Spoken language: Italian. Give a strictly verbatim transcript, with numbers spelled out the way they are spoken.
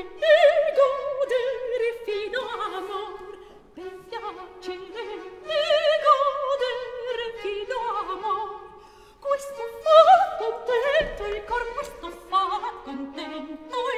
e godere fino amor, per piacere e godere fino amor. Questo fa contento il cor, questo fa contento